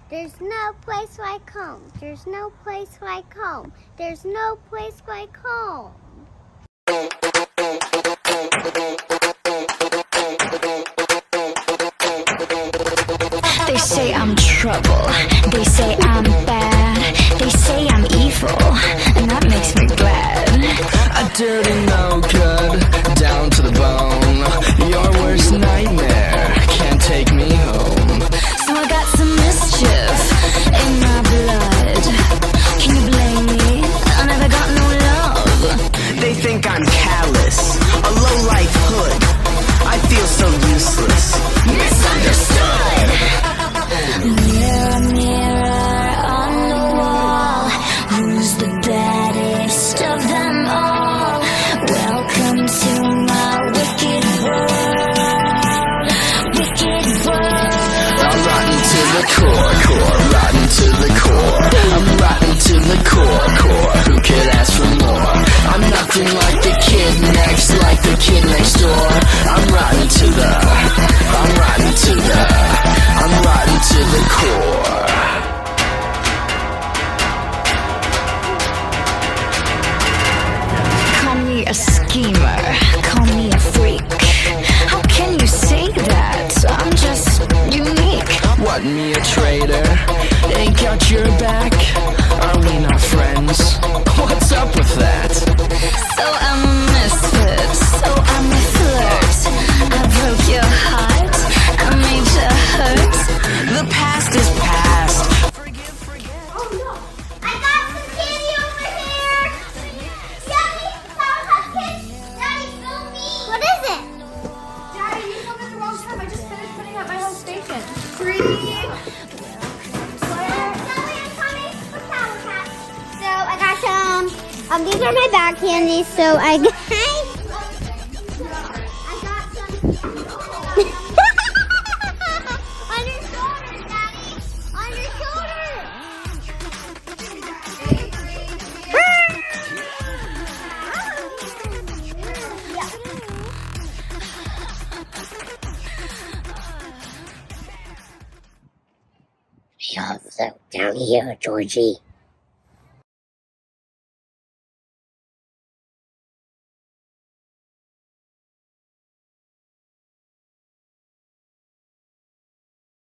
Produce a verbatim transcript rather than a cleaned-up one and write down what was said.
There's no place like home. There's no place like home. There's no place like home. They say I'm trouble. They say I'm bad. They say I'm evil, and that makes me glad. A dirty no good, down to the bone. Your worst nightmare can't take me home. So I got some mischief in my blood. Can you blame me? I never got no love. They think I'm callous, a low-life hood. I feel so useless, misunderstood. Mirror, mirror on the wall, who's the baddest of them all? Welcome to my wicked world, wicked world. I'm rotten to the core, core, rotten to the core. I'm rotten to the core, core. Who could ask for more? I'm nothing like the kid next, like the kid next door. I'm rotten to the, I'm rotten to the, I'm rotten to the core. Call me a schemer, call me a freak. How can you say that? I'm just unique. What, me a traitor? Ain't got your back? Are we not friends? What's up with that? So I'm a misfit, so I'm a flirt. I broke your heart, I made you hurt. The past is past. Oh no! I got some candy over here! Daddy, Sour Puff Kids! Daddy, film me! What is it? Daddy, you come at the wrong time. I just finished putting up my whole station. Three. So I got some, um, these are my bag candies, so I got, I got some, on your shoulder, Daddy, on your shoulder. Yeah, so down here, Georgie.